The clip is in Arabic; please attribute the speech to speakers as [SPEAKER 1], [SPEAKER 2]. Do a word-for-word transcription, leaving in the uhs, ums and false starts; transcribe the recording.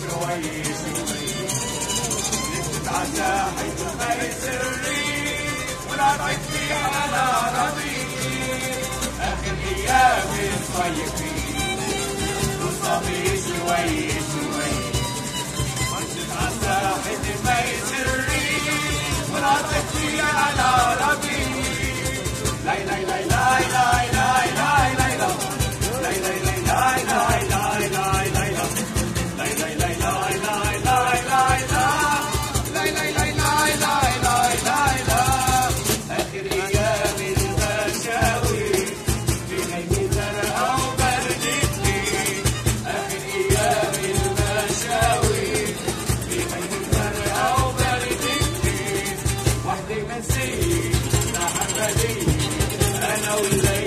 [SPEAKER 1] شوي شوي نتعزى حيث ما سري ولا تعدي على رضي آخر أيام الصيفين نصطفي شوي شوي نتعزى حيث ما سري ولا تعدي على رضي لاي لاي لاي لاي لاي لاي لاي لاي لاي لاي لاي لاي لاي لاي أنا ولا